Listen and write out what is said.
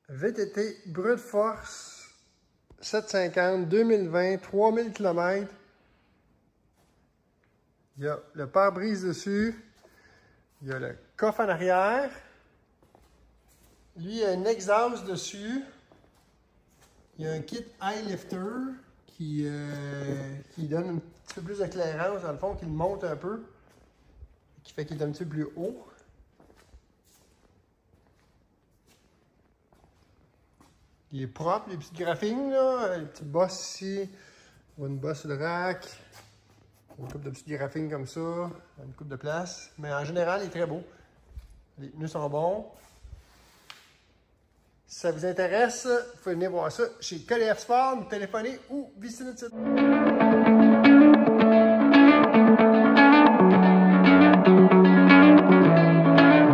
VTT brute force 750 2020 3000 km. Il y a le pare-brise dessus. Il y a le coffre en arrière. Lui, il y a un exhaust dessus. Il y a un kit high lifter qui donne un petit peu plus d'éclairance, dans le fond, qui le monte un peu. Qui fait qu'il est un petit peu plus haut. Il est propre, les petites graphines, là. Les petites bosses ici. On voit une bosse sur le rack. Une coupe de petites graphines comme ça. Une coupe de place. Mais en général, il est très beau. Les pneus sont bons. Si ça vous intéresse, vous pouvez venir voir ça chez KDF Sport, nous téléphoner ou visiter notre site.